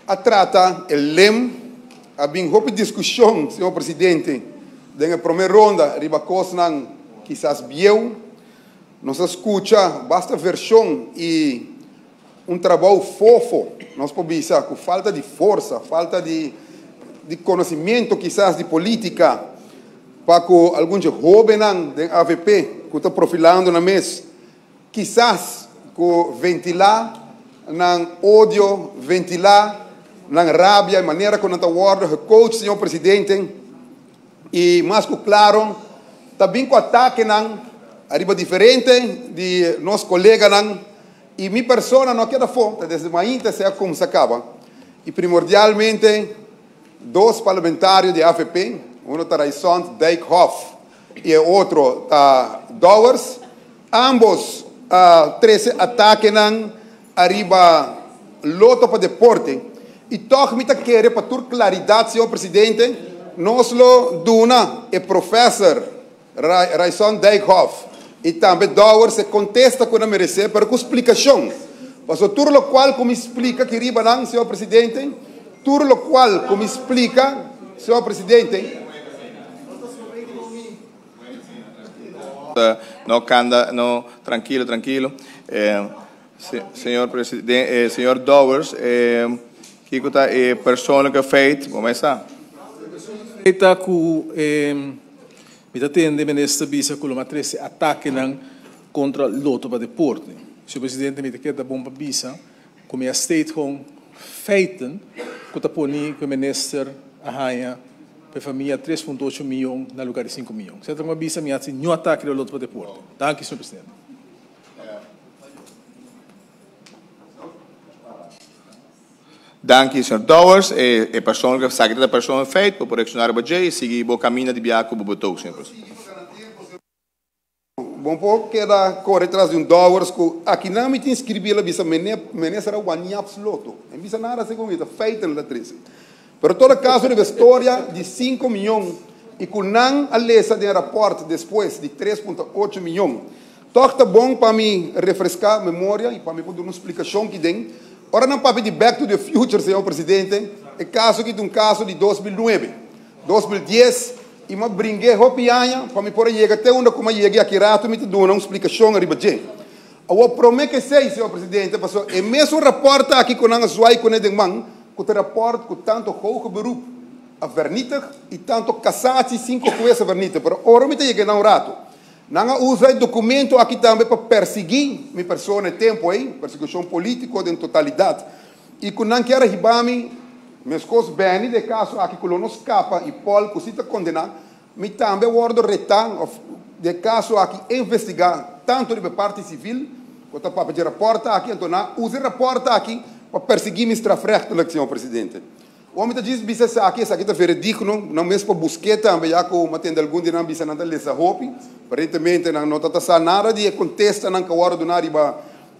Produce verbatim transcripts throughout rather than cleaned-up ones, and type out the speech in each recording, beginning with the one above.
a trata el lem, a bem houve discussão, senhor presidente, na primeira ronda, riba cosnan, quizás bieu, nos escuta, basta versão e um trabalho fofo, nós podemos dizer, com falta de força, falta de, de conhecimento, quizás, de política, para que alguns jovens da A V P, que estão profilando na mesa, quizás, que ventilar, não ódio, ventilar, não rabia, a maneira como está o coach, senhor presidente, e mais que claro, também com o ataque, não, arriba diferente de nossos colegas, não, e minha pessoa não queda fome, desde manhã até como se acaba. E primordialmente, dois parlamentares de A V P, um está Raison Dijkhoff e o outro está Dowers, ambos uh, treze ataques arriba loto para deporte. E toch me querer para ter claridade, senhor presidente, nós lo duna é professor Raison Dijkhoff. E também Dowers se contesta quando merece, para com explicação. Mas tudo o qual como explica que riba não, senhor presidente, tudo o qual como explica, senhor presidente. No, canda, no, tranquilo, tranquilo. Eh, se, senhor presidente, eh, senhor Dowers, eh, que está é pessoa que fez, como está? Está com me atende ministro bisa com uma treze ataque contra loto para deporte. Senhor presidente, me quer dar bom para bisa, como a state com feiten, que está poni com o ministro arranha para família três vírgula oito milhões na lugar de cinco milhões. Você tem uma bisa me assim, não ataque o loto para deporte. Danke, senhor presidente. Danke, senhor Dowers. E a pessoa que sabe da pessoa feita para protecionar o budget e seguir o caminho de biaco para o botão, senhor presidente. Bom, pouco queda correr atrás de um Dowers que aqui não me tem inscrito a bisa menina será o ano absoluto. Em bisa nada se comida feita na treze. Pero todo caso de história de cinco milhões e com não a lesa de rapport depois de três vírgula oito milhões. Toch bom para me refrescar a memória e para me poder uma explicação que tem. Ora não papo de Back to the Future, senhor presidente, é caso que de um caso de dois mil e nove, dois mil e dez, e me brinquei hopianha para me pôr chegar até onde como cheguei aqui rato me dou uma explicação a ribaje. Eu prometo que sei, senhor presidente, passou é mesmo rapporto aqui com a sua com o man, com o rapporto com tanto hoge beroep a vernita e tanto cassatie cinco coisas vernita, pero ora me cheguei na um rato. Não usa documento aqui também para perseguir minha pessoa no tempo aí, perseguição política em totalidade. E quando não quer ribar-me, meus coisas bem, de caso aqui que não escapa e Paul, que se está condenado, me também guardo retan, de caso aqui investigar, tanto de parte civil, quanto para pedir rapporto aqui, então não, use rapporto aqui para perseguir minha strafrechtelijk, senhor presidente. O homem diz que isso aqui, isso aqui está veredicno, não mesmo para busqueta, também já que o matendo algum dia não bisa nada lesa hopi, aparentemente não está nada de contesta não que o hora do nariba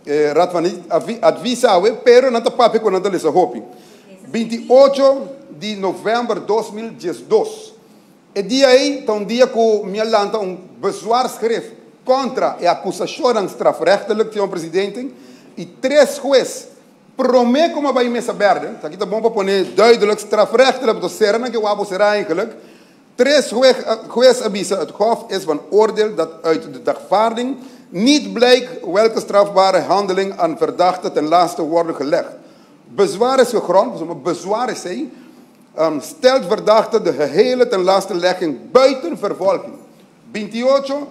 ratvan advisa, pero não está papo com nada lesa hopi. vinte e oito de novembro de dois mil e dois, é dia aí, tá um dia que o minha lanta um bezwaar escreve contra a acusação de strafrechtelijk, senhor presidente, e três juízes promet como vai mesa verde, aqui está bom para pôr duidelijk strafrechtelijk, dat será que o abo será eigenlijk. Três juez avisa, het Hof is van oordeel dat uit de dagvaarding niet blijkt welke strafbare handeling aan verdachte ten laste worden gelegd. Bezwaar is gegrond, maar bezwaar is hij, um, stelt verdachte de gehele ten laste legging buiten vervolging. vinte e oito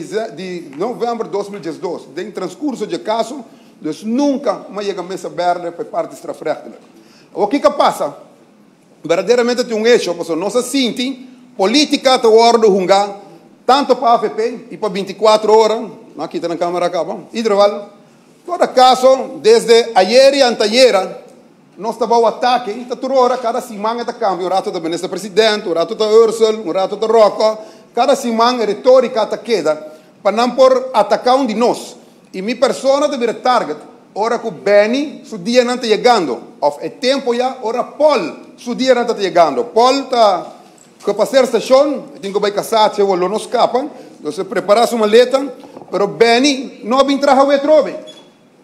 de novembro de dois mil e dois, em transcurso de caso, dus nunca mais chega a mesa verde por parte strafrechtelijk. O que que passa? Verdadeiramente tem um eixo, porque nós sentimos política te worden hunga, tanto para a A V P e para vinte e quatro horas, aqui está na Câmara acaba, Hidroval, todo caso, desde ayer e anteayer, nós estávamos ao ataque, e toda hora, cada semana está cambio, o rato do ministro-presidente, o rato da Ursula, o rato da Rocco, cada semana a retórica está queda, para não por atacar um de nós. E minha pessoa deve ser target, ora que o Benny, seu dia não está chegando, ou é tempo já, ora Paul, seu dia não está chegando. Paul está, que para ser estação, tem que vai casar, se o não escapa, então se prepara sua maleta, pero Benny não vai entrar a trove.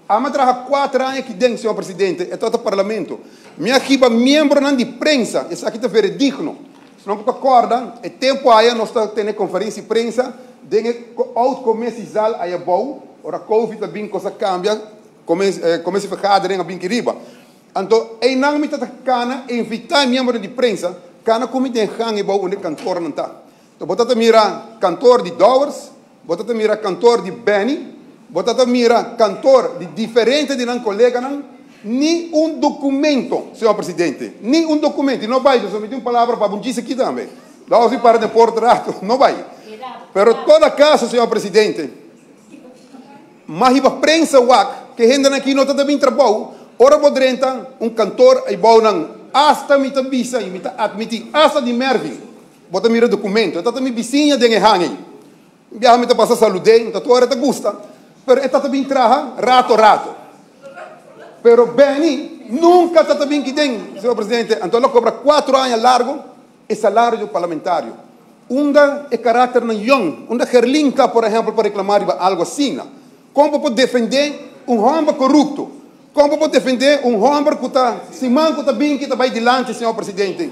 Ama trabalha quatro anos aqui dentro, senhor presidente, é todo o parlamento. Minha equipe membro não de prensa, isso aqui está veredicno. Se não concorda, é tempo aí nós estamos tendo conferência de prensa, de autocomercial aí é bom, ora Covid também coisa cambia, comece a vergadering bem que riba. Então, é não me está cana invitar membro de prensa, cana como tem gang e bom onde cantor não está. Então, bota mira cantor de Dowers, bota mira cantor de Benny, bota mira cantor de diferente de não colega não. Ni um documento, senhor presidente, ni um documento, não vai, eu só me dei uma palavra para dizer aqui também. Lá você para de portrato, não vai. Pero toda casa, senhor presidente, mas a prensa que ainda aqui não está bem trabalho, ora podrenta um cantor e bom não, hasta me tabisa e me admitir, hasta de Mervin, bota mira documento, está também vizinha de hanging, já me tá passa saludem, tá tua hora tá gusta, pero está também traha rato rato. Pero Benny nunca está bem aqui dentro, senhor presidente. Então, ele cobra quatro anos largo e salário parlamentar. Unda é caráter não young. Unda Gerlinka, por exemplo, para reclamar algo assim. Como pode defender um homem corrupto? Como pode defender um homem que está, se manco está bem, que está bem adiante, senhor presidente?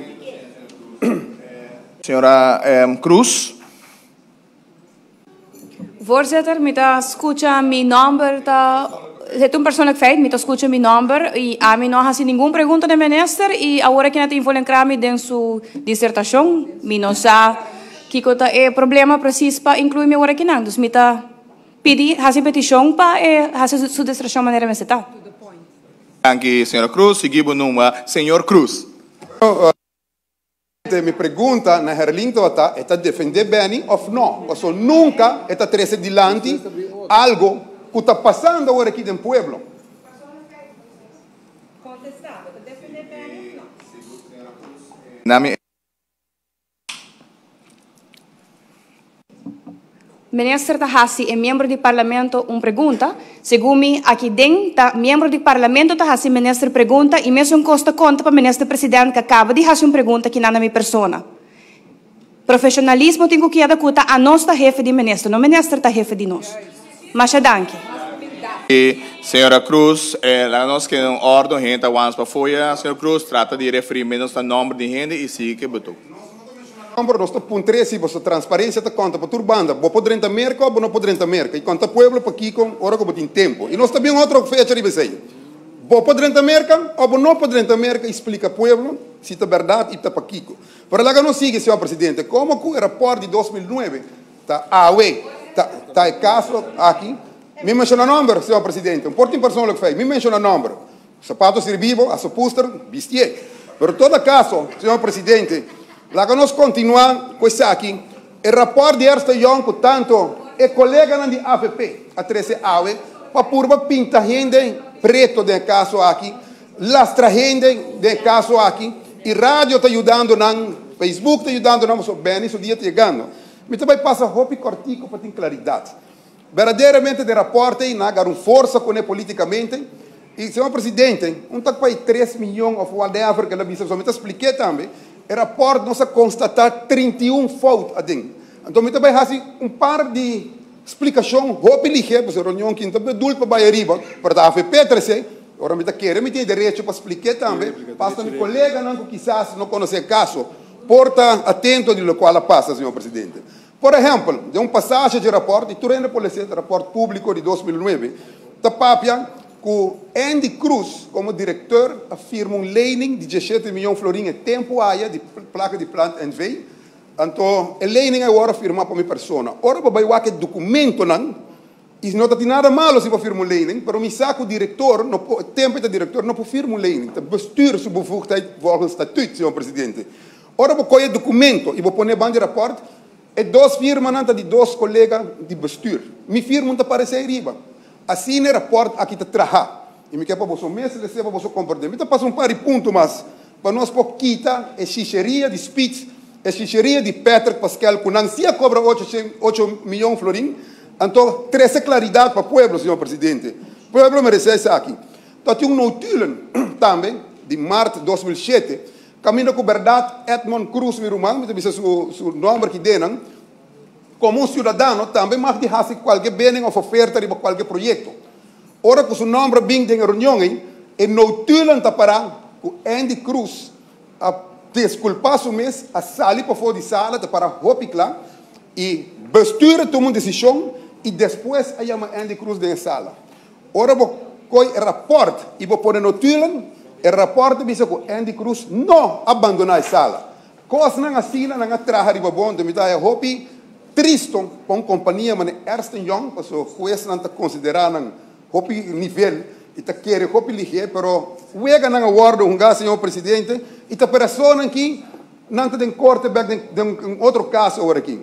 Senhora eh, Cruz. Voorzitter, met de escucha mi nombre ta het un persoonlijk feit, met escucha mi nombre y a mí no hace ninguna pregunta de minister y ahora que no te involucrami en su disertación, mi no sa que cota é problema preciso para incluir mi ahora que não, dus mi ta pedi hace petição para eh, hace su disertação maneira me seta. Anche senhora Cruz, seguimos numa senhor Cruz. Me pergunta na Herlinto está está defender Benny ou não? Porque nunca está trazer dilante algo que está passando agora aqui no pueblo. Contestado, defender Benny ou não? Minister Tahasi é membro do parlamento uma pergunta. Segundo aqui dentro, membro do parlamento Tahasi, minister pergunta e mesmo costa conta para o ministro presidente que acaba de fazer uma pergunta que não é minha pessoa. Profissionalismo tem que dar conta a nossa chefe de ministro, não o ministro está chefe de nós. Mas danke. E senhora Cruz, eh, lá nós que um ordem gente once para folha, a senhora Cruz trata de referir menos o nome de gente e sim que botou. Compro nosso ponto três, você transparência está conta para turbanda, vou poder entrar merca ou não poder entrar merca, e conta pueblo para aqui com hora que tem tempo. E nós também outra fecha de você. Vou poder entrar merca ou não poder entrar merca, explica pueblo se é verdade e está para aqui. Para lá que não siga, senhor presidente, como que o rapporto de dois mil e nove está a ué, está tá é caso aqui, me menciona o nome, senhor presidente, um porto personal que fez, me menciona o nome, sapato servivo, a suposter, vestir. Por todo caso, senhor presidente, lá que nós continuamos com isso aqui, o rapporto de Ernst Young, portanto, é colega da A F P, a treze A U E, para purba pinta gente preto de caso aqui, lastra gente de caso aqui, e rádio está ajudando, não, Facebook está ajudando, não, so bem, isso dia está chegando. Mas também passa roupa e cortico para ter claridade. Verdadeiramente, de rapporto, e não uma força com ele politicamente, e, senhor presidente, um está para três milhões de whatever que ele disse, somente expliquei também, o rapporto nós constatar trinta e um faltas adem. Então, eu também faço um par de explicações, roupa e ligeira, porque a reunião que também dulce para Bahia, para a A F P treze, agora eu quero, eu tenho direito para explicar também, passa meu colega, não, que quizás não conhece o caso, porta atento do qual passa, senhor presidente. Por exemplo, de uma passagem de rapporto, e tu ainda pode ser rapporto público de dois mil e nove, da Papia, que Andy Cruz, como diretor, afirma um lening de dezessete milhões de florins em tempo área de placa de planta N V. Então, o lening agora firma para minha pessoa. Ora, vai ver que documento não, e não tem nada malo se eu firmo um lening, mas me saco o diretor, no tempo do diretor, não pode firmar um lening. O bestuur se bevoegdheid volgens o estatuto, senhor presidente. Ora, vou colher documento e vou pôr band de rapporto, e duas firmas de dois colegas de bestuur. Me firma não aparece aí riba. Assim é rapporto aqui está trabalhando. E me quer para você mesmo, receba para você comportamento. Então, passa um par de pontos, mas para nós pouquita é xicheria de Spitz, é xicheria de Patrick Pascal, que não se cobra oito milhões de florins. Então, traz claridade para o povo, senhor presidente. O povo merece isso aqui. Então, tem um notulen também, de março de dois mil e sete, caminho com verdade, Edmond Cruz, meu irmão, me disse o nome que deram, como um cidadão também mais de fazer qualquer bem ou oferta de qualquer projeto. ora que o nome bem tem reunião, e não tulan para o Andy Cruz a desculpar o mês, a sair para fora de sala, para hopiclar, e bestuur toma uma decisão, e depois a chama Andy Cruz de sala. Ora, vou coi rapport, e vou pôr no tulan, e rapport diz que Andy Cruz não abandonar a sala. Coisa não assim, não é trabalhar de bom, então é hopi triste com a companhia, mas Ernst and Young, porque o juiz não está considerando hopi nível, e está querendo hopi ligeiro, pero wega não aguarda um gajo, senhor presidente, e está persona aqui, não está em corte, de um outro caso agora aqui.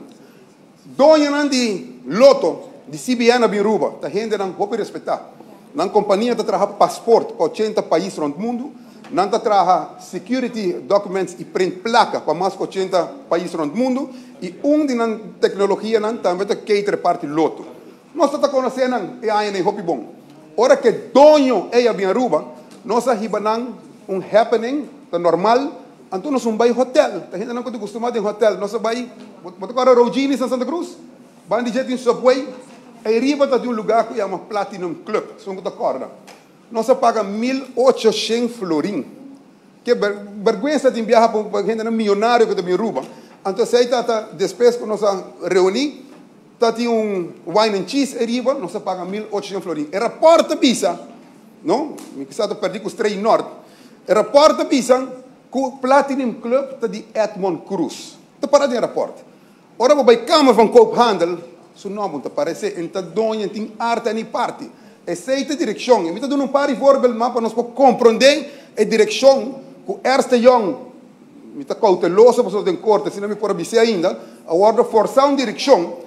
Dona não de loto, de C B N a Biruba, está gente não hopi respeitar. Na companhia está trabalhando passaporte para oitenta países no mundo, não está trabalhando security documents e print placa para mais de oitenta países no mundo, e um de na tecnologia não também está que parte loto. Nós estamos conhecendo e aí nem hopi bom. Ora que dono é a Biruba, nós estamos um happening normal, então nós vamos ao hotel. A gente não está acostumado em hotel, nós vamos para Rogini, Santa Cruz, vamos de jet em Subway. E riba de um lugar que chama Platinum Club, se não acorda. Nós pagamos mil e oitocentos florim. Que vergonha de viajar para gente milionário que também rouba. Então, se aí está depois que nós reunimos, está um wine and cheese e riba, nós pagamos mil e oitocentos florim. E reporta visa, não? Me que está perdido com os três norte. E reporta visa que o Platinum Club está de Edmond Cruz. Está parado em reporte. Ora, vou para a Câmara van Koophandel. Su nome está parece enta donha tem arte nem parte e seita direção e me está dando um par de voorbeeld mas para nós compreender a direção que Ernst and Young me está cauteloso para o corte se não me pode dizer ainda a ordem forçar uma direção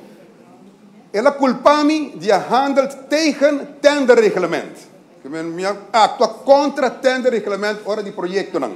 ela culpa-me de handel tegen tender reglement que me actua contra tender reglement hora de projeto não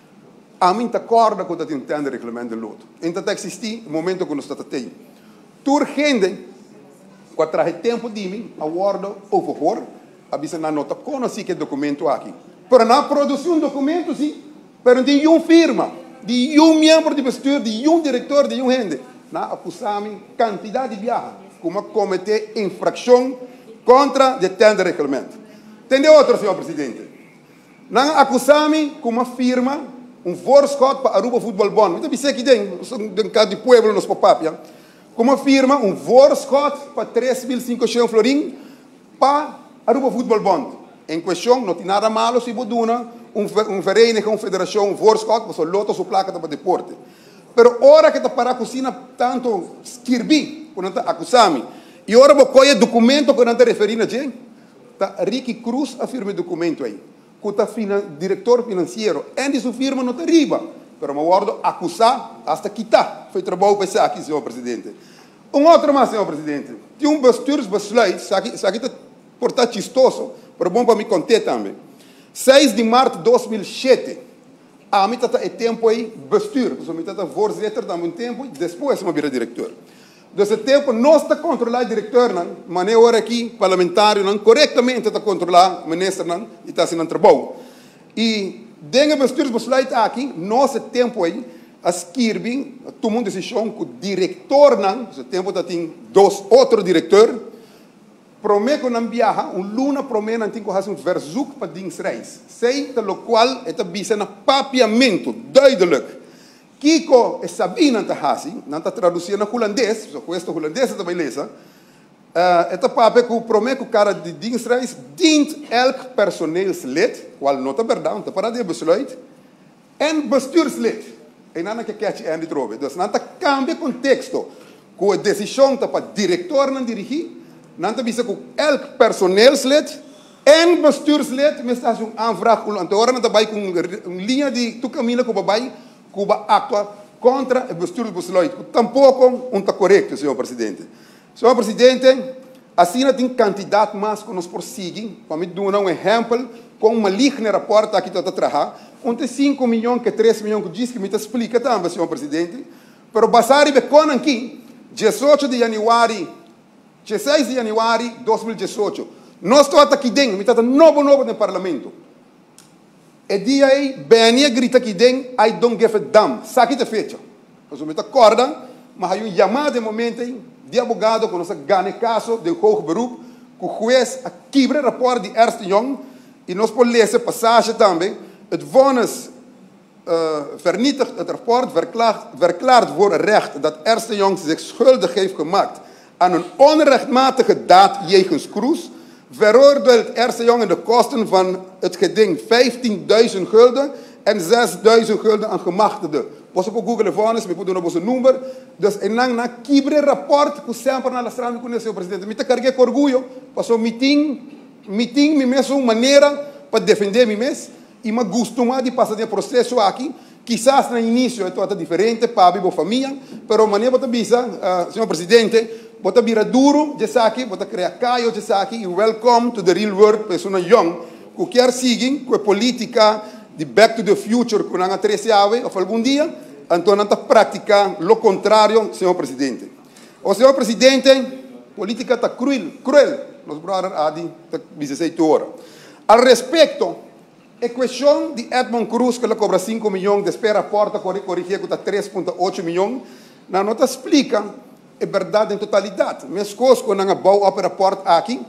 a mim está corda com o tender reglement do luto então está existir o momento que nós está tendo urgente, quando traz tempo de mim, a ordem ou favor, a bisa na nota conhece que documento aqui. Para na produzir um documento, sim, para de uma firma, de um membro de bestuur, de um diretor, de um gente, na acusar-me quantidade de viagens, como cometer infração contra o tender regulamento. Entendeu outro, senhor presidente? Na acusar-me como firma, um voorschot para Aruba Futebol Bond. Então, você que tem, um caso de pueblo nos pop-up, como firma um voorschot para três mil e quinhentos florim para Aruba Futebol Bond. Em questão, não tem nada malo se você dá um vereniging, uma federação, um voorschot, para o loto, sua placa para deporte. Pero ora que está para a cozinha, tanto escrevi, quando está acusando, e ora você colhe documento quando está referindo a gente, está Ricky Cruz afirma o documento aí, que está diretor financeiro, e de sua firma não está riba. Pero me guardo acusar hasta quitar. Foi trabalho para isso aqui, senhor presidente. Um outro mais, senhor presidente. Tinha um bestuur besluit, isso aqui está por estar chistoso, pero bom para me contar também. seis de março de dois mil e sete, a mim está é tempo aí, bestuur, porque a mim está voorzitter dá um tempo, e depois me vira diretor. Desse tempo, nós está controlar o diretor, não, mas hora aqui, parlamentário, não, corretamente está controlar o ministro, não, e está sendo trabalho. E dengue bestuur besluit aqui, nosso tempo aí, a Kirby tomou uma decisão que o diretor, não, esse tempo está tem dois outros diretores, promete que não viaja, um luna promete não tem que fazer um verzoek para dins reis. Sei, pelo qual, está visando papiamento, duidelijk. Kiko e Sabina está fazendo, não está traduzindo em holandês, só que este holandês também lesa, Uh, esta papel que promete que o cara de dienstreis dient elk personeelslid, qual nota verdade, está para de besluit, en bestuurslid. E não é que quer te ande trove. Dus não cambia o contexto, que a decisão está para diretor não dirigir, não está bisa que elk personeelslid en bestuurslid, mas está um aanvraag, então agora não está vai com uma linha de tu caminha que vai que vai atua contra o bestuursbesluit. Tampouco não está correto, senhor presidente. Senhor presidente, assim não tem candidato mais que nos prosseguem. Para me dar um exemplo, com uma maligna rapport aqui está a trabalhar, onde cinco milhões, que três milhões, que diz que me explica também, senhor presidente. Pero basari be con aqui, dezoito de janeiro, dezesseis de janeiro de dois mil e dezoito, nós estamos aqui dentro, me está novo novo no parlamento. E dia aí, Benia grita aqui dentro, I don't give a damn. Sabe que fecha? Nós me acorda, mas aí um chamado de momento aí, de advogado, quando você ganha caso de hoog beroep, o juez a quebra rapport de Ernst Young e nós podemos lezen passage também, het vonnis uh, vernietigt het rapport, verklaart, verklaart voor recht dat Ernst Young zich schuldig heeft gemaakt aan een onrechtmatige daad jegens Cruz, veroordeelt Ernst Young in de kosten van het geding vijftienduizend gulden en zesduizend gulden aan gemachtigden. Você pode Google vonnis, me pode doen op nummer. Dus en dan na kibre rapport que sempre na strada com o senhor presidente. Me te carreguei com orgulho, passou meeting, meeting me mesmo maneira para defender me mesmo e me gostou de passar de processo aqui. Quizás no início é toda diferente para a minha família, pero maneira para bisa, uh, senhor presidente, bota vira duro, de aqui, bota criar caio de aqui e welcome to the real world, pessoa young, que quer seguir com a política de back to the future que não treceava ou algum dia, então não está praticando o contrário, senhor presidente. O senhor presidente, política está cruel, cruel, nós brother Adi, está dezesseis horas. Al respeito, a questão de Edmond Cruz, que ele cobra cinco milhões, de espera a porta, corrigir que está três vírgula oito milhões, não nos explica a verdade em totalidade. Minhas coisas, quando eu vou para a porta aqui,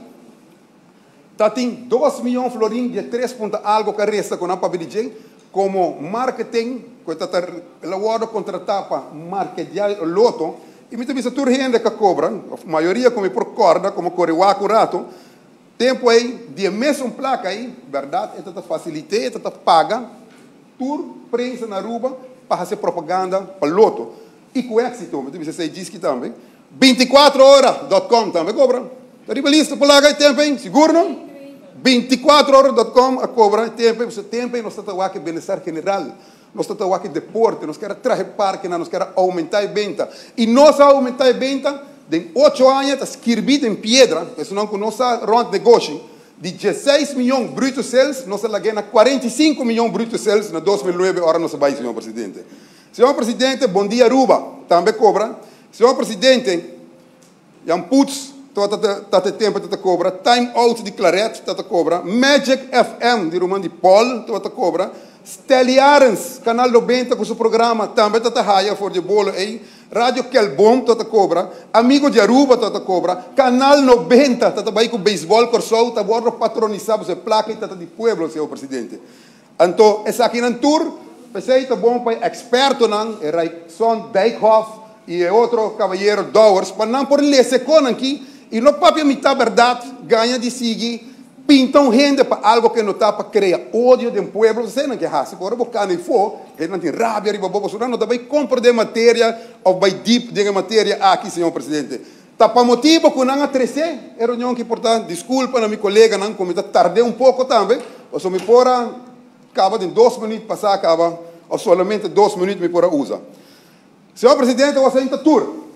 tá tem dois milhões de florins de três ponto algo que resta com a papelidinha como marketing, que está elaborado contratar para marketear o loto, e muitas vezes toda gente que cobra, a maioria como por corda, como correwaco rato, tempo aí, de mesmo placa aí, verdade, esta facilita, esta paga, tur prensa na rua para fazer propaganda para o loto. E com êxito, muitas vezes você diz que também, vinte e quatro horas ponto com também cobra. Está lista para lá, tempo aí, seguro não? vinte e quatro horas ponto com a cobra, tempo, você tempo e nós estamos aqui bem-estar general, nós estamos aqui deporte, nós queremos trazer parque, nós queremos aumentar a venda. E nós aumentar a venda, de oito anos, está escrito em pedra, senão que nós rond negócio, de dezesseis milhões brutos sales, nós ganhamos quarenta e cinco milhões brutos sales na dois mil e nove, hora nós vai, senhor presidente. Senhor presidente, bom dia, Aruba, também cobra. Senhor presidente, Jan Putz, tot tempo tata cobra, Time Out de Claret tata cobra, Magic F M de Roman de Paul tata cobra, Steli Arens, canal noventa com seu programa também tata raia for de bolo aí, Rádio Kelbom tata cobra, Amigo de Aruba tata cobra, Canal noventa tata vai com beisebol corsou, tá bordo patronizado se placa tata de pueblo, senhor presidente. Então, essa aqui na tour, pensei tá bom para experto não, é Raison Dijkhoff e outro cavalheiro Dowers, para não por ler second aqui. E no papel mitad verdade ganha de seguir, pintam gente para algo que não está para criar ódio de um povo. Você não quer raça, agora bocar nem for, ele não tem rabia, riba bobo, não vai comprar de matéria ou vai deep de matéria aqui, senhor presidente. Tá para motivo que não atrecer, é reunião que importante. Desculpa, meu colega, não como está tardei um pouco também, ou só me pora, acaba de dois minutos passar, acaba, ou somente dois minutos me pora usa. Senhor presidente, você ainda tour.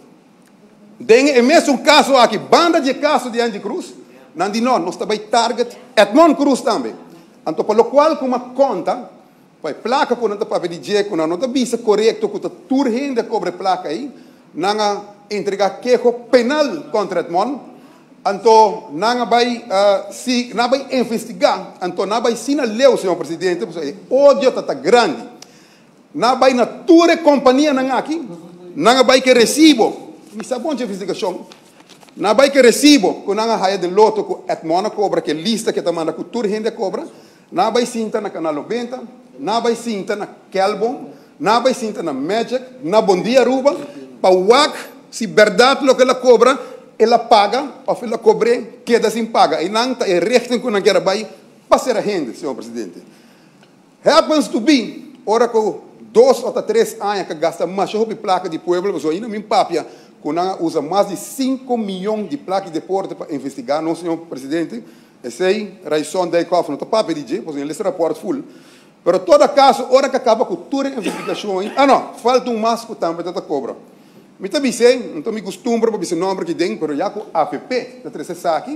É mesmo um caso aqui, banda de casos de Andy Cruz, não de nós, nós também target Edmond Cruz também. Então, pelo qual, com uma conta, vai placa com a papel de dia, com a nota visa correto, com a tour renda cobre placa aí, não entregar queijo penal contra Edmond, então, não vai, uh, se, não vai investigar, então, não vai sinalizar, senhor presidente, porque o ódio está grande. Não vai na tour companhia não aqui, não vai que recibo. Mi sa bom de investigação. Na vai que recibo, com a raia de loto com Edmond cobra, que lista que está mandando com toda gente cobra, na vai sinta na canal noventa, na vai sinta na Kelbom, na vai sinta na Magic, na Bom Dia Aruba, para o A C, se verdade o que ela cobra, ela paga, ou ela cobre, queda sem paga. E não está rechten com a guerra vai, para ser a gente, senhor presidente. Happens to be, ora com dois ou três anos que gasta mais de placa de pueblo, mas ainda me papia, Kunanga usa mais de cinco milhões de placas de porte para investigar, não, senhor presidente. Esse aí, Raison Dijkhoff, não está para pedir, pois ele está rapport full. Mas, todo caso, hora que acaba com toda a investigação, ah, não, falta um masco também, está cobra. Me está dizendo, não estou me costumbro para esse nome que tem, mas já com a A F P, da terceira aqui,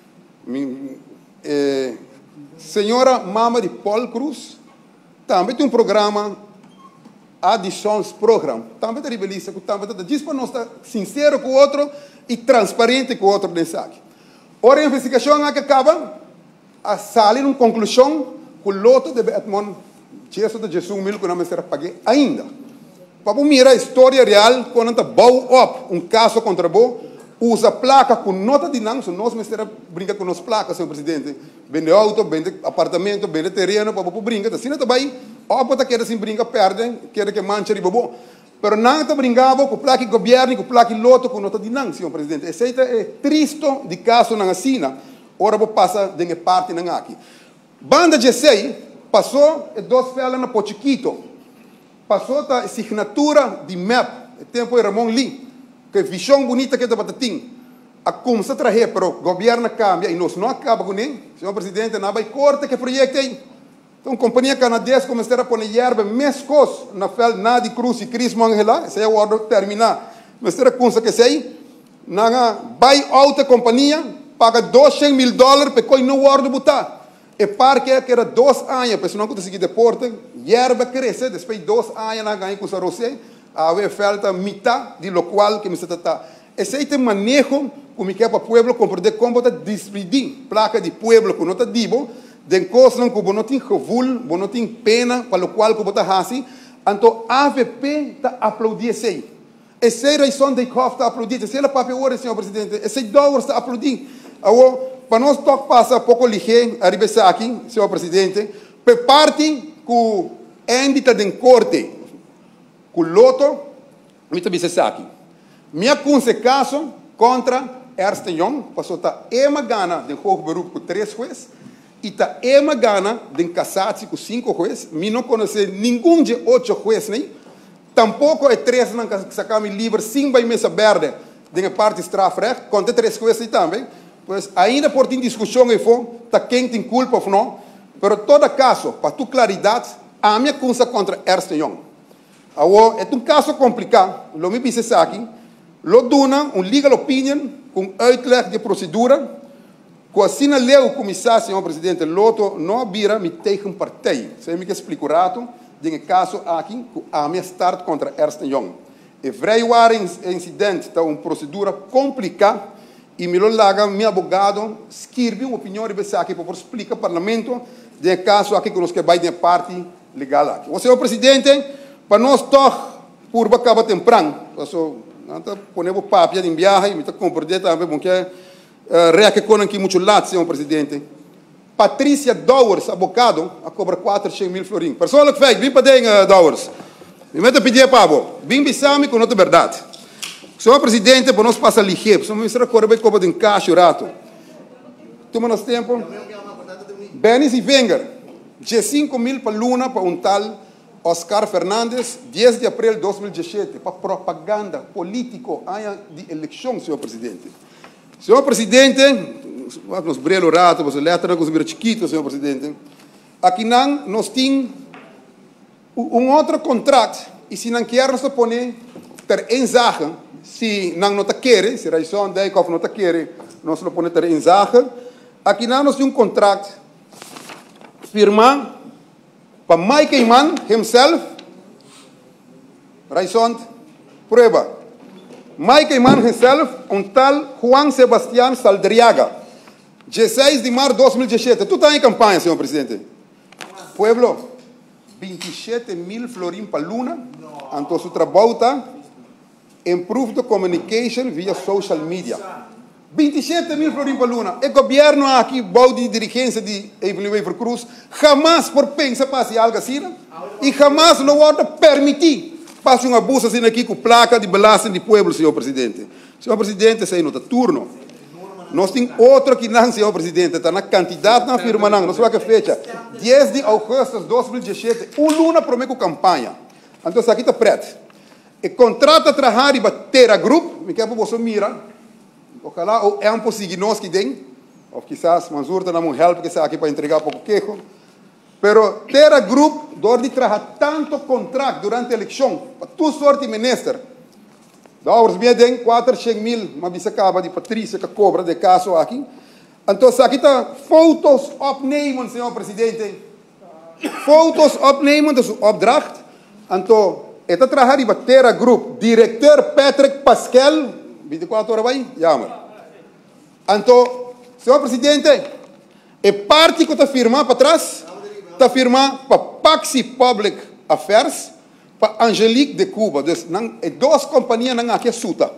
eh, senhora Mama de Paul Cruz, também tem um programa Additions Program, também está rebelista, também está diz para nós estar sincero com o outro e transparente com o outro nesse aqui. Ora, a investigação aqui acaba, a sair uma conclusão que o loto de Edmond, Jesus de Jesus mil que não será pague ainda. Para mirar a história real, quando está bow up um caso contra bo, usa placa com nota de não, nós mesmo brinca com as placas, senhor presidente. Vende auto, vende apartamento, vende terreno, para brinca. Assim, também, opa, tá querendo assim brinca, perde, quer que mancha, ribobo. Pero não tá brincava com placa governo, com placa loto, com nota de não, senhor presidente. Esse é triste de caso na assina. Ora, vou passar de parte na aqui. Banda G seis passou e dois felas na Pochiquito. Passou a assinatura de M A P, o tempo de Ramon Lee, que visão bonita que é da Batatim. A como se trazer, pero o governo cambia e nós não acaba com ele. Senhor presidente, não vai cortar que projeto aí. Então, a companhia canadense começou a pôr erva mescos na fel Nadi Cruz e Cris Mangela, essa é a hora de terminar. Mas será que que sei? Na vai alta companhia, paga duzentos mil dólares para que não hora de botar. E parque que era dois anos, para não conseguir deporte, erva cresce, depois de dois anos na ganha com o Rosé, a falta metade de lo qual que me se trata. Esse é o manejo como que é para o povo compreender como está distribuir placa de povo com nota dibo, de coisas que não tem revul, não tem pena, para o qual que está assim, então a AVP está aplaudindo isso aí. Essa é a razão de que está aplaudindo. Essa é a papel hora, senhor presidente. Esse dólar está aplaudindo. Para nós tocar passa pouco ligeiro, arriba aqui, senhor presidente, para parte que o índice de corte, que o loto, me está aqui. Minha caso contra Ernst Young, passou a ema gana de jogo berup com três juízes, e tá ema gana de casados com cinco juízes. Me não conhece nenhum de oito juízes, nem. Tampouco é três não que sacamos livre, sim vai mesa verde, de parte strafrecht, contra três juízes também. Pois ainda por ter discussão e for, tá quem tem culpa ou não, pero todo caso, para tu claridade, a minha coisa contra Ernst Young. Agora, é um caso complicado, lo me disse aqui, lo dona um legal opinion com uitleg de procedura, que assim leu o comissário, senhor presidente, loto não vira me tegen partij. Você me explica rato, de caso aqui, que a minha start contra Ernst Young. E vrijware incidente, tá uma procedura complicada, e me lo laga, meu advogado, escreve uma opinião de você aqui para explicar ao parlamento, de caso aqui que nós que vai de parte legal aqui. O senhor presidente, para nós todos, por acaba temprano, então, ponemos papel de viagem, me está compreendendo também, porque reaque com aqui muito lado, senhor presidente. Patrícia Dowers, abogado, a cobra quatrocentos mil florins. Pessoal que fez, vim para dentro, Dowers. Me mete a pedir para você, vim bisame com outra verdade. Senhor presidente, para nós passar ligeiro, se nós recorrer bem como de encaixe o rato. Toma nosso tempo. Benis e Wenger, cinco mil para Luna, para um tal Oscar Fernandes, dez de abril de dois mil e dezessete, para propaganda político de eleição, senhor presidente. Senhor presidente, nos brelo rato, você letra com os meus chiquitos, senhor presidente. Aqui não, nós temos um outro contrato, e se não quer, nós põe ter enzage, se não não quer, se a razão de que não quer, nós não põe ter enzage. Aqui não, nós temos um contrato, firma, para Mike Iman himself, razão, prueba. Mike Iman himself, um tal Juan Sebastián Saldriaga, dezesseis de março de dois mil e dezessete. Tu está em campanha, senhor presidente? Pueblo, vinte e sete mil florins para Luna, então seu trabalho está improve the communication via social media. vinte e sete mil florins para Luna. O governo aqui, o de dirigência de Evelyn Cruz, jamais por pensar passe algo assim, e jamais não vai permitir passe um abuso assim aqui com placa de belastro de povo, senhor presidente. Senhor presidente, esse é o turno. Nós temos outro que não, senhor presidente, está na quantidade na firma, não, não sei a que fecha. dez de agosto de dois mil e dezessete, o Luna promete campanha. Então, isso aqui está preto. E contrata a trabalhar e bater a grupo, me quer para você mirar. Ojalá o é um pouquinho nós que tem, ou quizás Manzur está dando um help que está aqui para entregar pouco queijo. Pero ter a grupo, dor de trabalhar tanto contrato durante a eleição, para tu sorte minister. Da horas me den quatrocentos mil, uma vez acaba de Patrícia que cobra de caso aqui. Então, aqui está fotos opnemen, senhor presidente. Fotos opnemen, dat is opdracht. Então, está trabalhar e bater a grupo. Diretor Patrick Pascal, vinte e quatro horas vai? Jammer. Então, senhor presidente, é parte que está firmando para trás, está firmando para Paxi Public Affairs, para Angelique de Cuba. Dus, é duas companhias não aqui suta.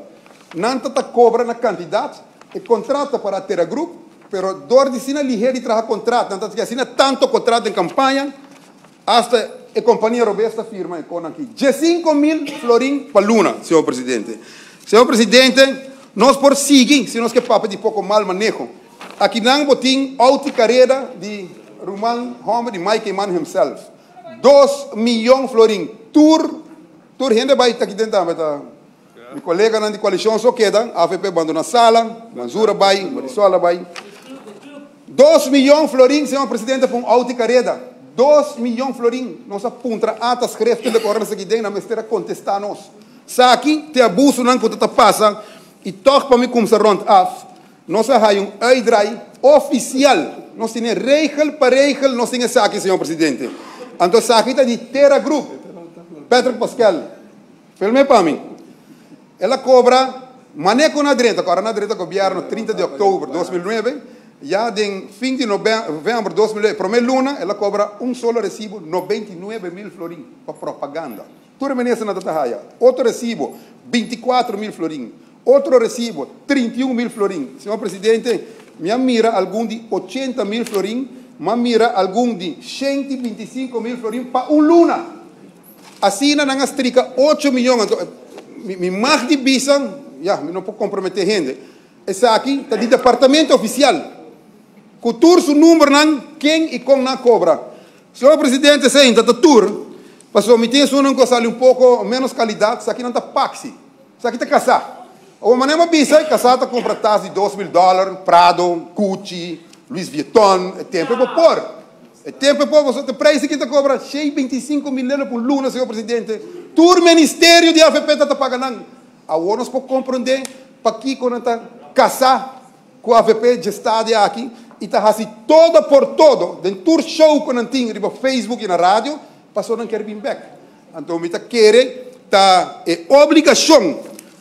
não está cobra na quantidade, e contrata para ter a grupo, pero dor de sina ligeiro de trabalhar contrato, não está que assina tanto contrato em campanha, hasta a companhia Roberta firma com aqui, cinco mil florim para Luna, senhor presidente. Senhor presidente, nós por seguir, se nós que papo de pouco mal manejo, aqui não botim auto carreira de Roman Homer de Mike Eman himself, dois milhões florim, tour, tour gente vai estar aqui dentro, meu colega na de coalição só queda, a AFP abandona a sala, Manzura vai, Marisola vai, dois milhões florim, senhor presidente, para um auto carreira, dois milhões florim, nós apunta atas escritas de correntes aqui dentro, mas terá contestar nós. Aqui tem abuso não que está passa e toca para mim como se rond af. Nós temos um uitdraai oficial. Nós temos regel para regel, nós temos aqui, senhor presidente. Então aqui está de Terra Group, Pedro Pascal. Filme para mim. Ela cobra maneco na direita, agora na direita governo trinta de outubro de dois mil e nove, já de fim de novembro de dois mil e nove, primeira luna, ela cobra um solo recibo noventa e nove mil florim para propaganda. Tu remenessa na Tatahaya. Outro recibo, vinte e quatro mil florim. Outro recibo, trinta e um mil florim. Senhor presidente, minha mira algum de oitenta mil florim, mas mira algum de cento e vinte e cinco mil florim para um luna. Assim, na estrica oito milhões. Me mais de bisan, já, não posso comprometer gente. Essa aqui está de departamento oficial. Cultura, o número, não, quem e como não cobra. Senhor presidente, essa está tour. Passou, me tem um que sale um pouco menos qualidade, isso aqui não está paxi, isso aqui está caçar. Ou maneira bisa, caçar está compra taça de dois mil dólares, Prado, Gucci, Louis Vuitton, é tempo para pôr. É tempo para você ter preço que está cobra cento e vinte e cinco mil euros por luna, senhor presidente. Tur Ministério de A F P está pagando. A O N U pode compreender para que quando está caçar com a A F P de Estado aqui, e está assim todo por todo, dentro do show que não tem, no Facebook e na rádio, passou não quer vir back. Então, me quer, tá, é obrigação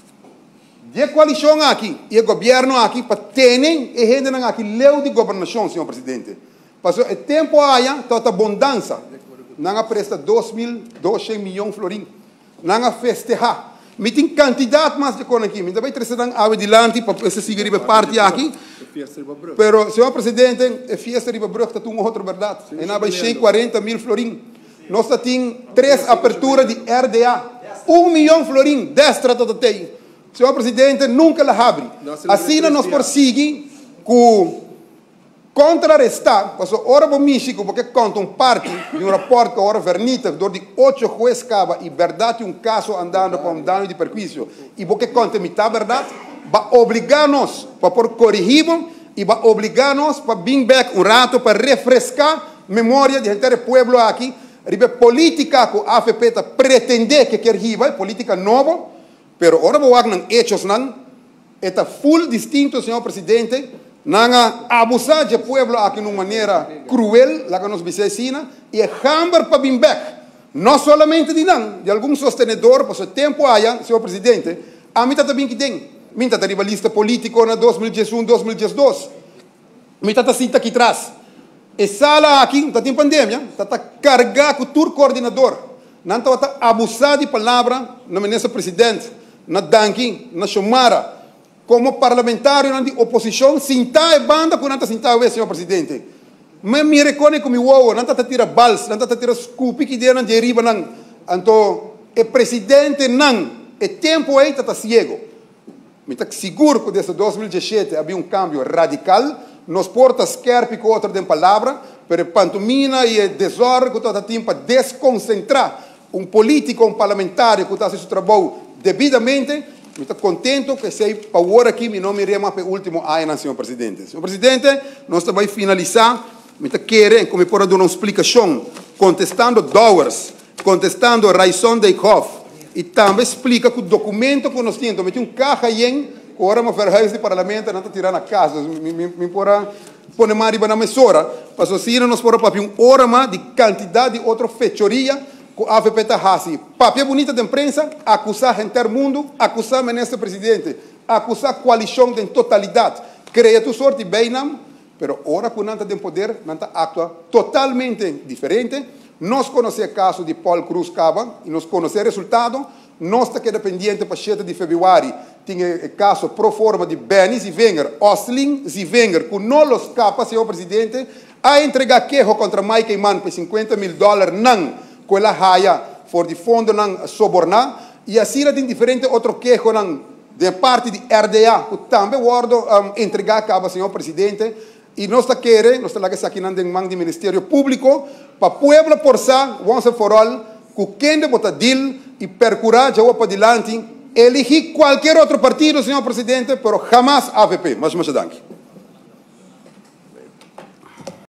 de coalição aqui e o governo aqui para ter e gente aqui leu de governação, senhor presidente. Passou é tempo aí, tá a abundância, não presta dois mil, dois milhões de florim, não festejar. Me tem quantidade mais de coisa aqui, me vai trazer adelante para esse seguir parte aqui. Pero, senhor presidente, é fiesta de Riba está uma outra verdade. E não vai cento e quarenta mil florim. Nós temos três aperturas de R D A. Um milhão de florim, dez tratados de senhor presidente, nunca la abre. Assim nós prosseguimos com contrarrestar, porque ora para México, porque conta um parte de um rapporto que ora vernita, de oito juízes cava e verdade um caso andando para um dano de perjuízo. E porque conta metade verdade, vai obrigar-nos para por corrigir e vai obrigar-nos para vir back um rato para refrescar a memória de gente do povo aqui. Ribe política que a AFP pretende que quer riba, política nova, pero ora vou não hechos não, está full distinto, senhor presidente, não abusar do povo aqui de uma maneira cruel, lá que nos vicina, e é hamber para vir back. Não somente de não, de algum sostenedor, por seu tempo aí, senhor presidente, a mim está também que tem, mim está a lista política na dois mil e um, dois mil e dois, mim está cita aqui atrás. E sala aqui, está em pandemia, está carregado com o tour coordenador. Não está abusar de palavra na ministra presidente, na Dankin, na Xomara, como parlamentário de oposição, sentar e banda com nanta sentar o senhor presidente. Mas me reconhece como o não está tira bals, não está tira scoop que deu na deriva não. Então, o presidente não, é tempo aí está cego. Me está seguro que desde dois mil e dezessete havia um cambio radical. Nos portas quer com outra de palavra, pero pantomina e desordem que está tempo para desconcentrar um político, um parlamentário que está fazendo seu trabalho devidamente. Me estou contente que sei para agora aqui me não me rema para o último ano, senhor presidente. Senhor presidente, nós também finalizar, me está querendo como por dar uma explicação, contestando Dowers, contestando Raison de Hoff, e também explica que o documento que nós temos, me um carro aí ora uma verhuis de parlamento não está tirando a casa, me me me porá pôr mais na mesura, para assim nós porá para um hora mais de quantidade de outra fechoria que a AFP está fazendo. Papel bonita de imprensa, acusar gente do mundo, acusar o ministro presidente, acusar a coalição em totalidade, cria tu sorte bem não, pero ora que não está em poder, não está atua totalmente diferente. Nós conhecemos o caso de Paul Cruz Cava e nós conhecemos o resultado. Nós estamos pendentes para sete de fevereiro tinha o caso pro forma de Benny Zivenger, Ostling Zivenger, que não los escapa, senhor presidente, a entregar queijo contra Mike Mann por cinquenta mil dólares, não, com a raia, for de fundo, não, sobornar, e assim tem diferente outro queijo, não, de parte de R D A, que também guardo um, entregar acaba, senhor presidente, e nós está querendo, nós está aqui aqui em mão do Ministério Público, para o povo por sa, once and for all, que quem de botar deal e percurar já para adiante, elegir qualquer outro partido, senhor presidente, pero jamás A V P. Mas, mas, danke.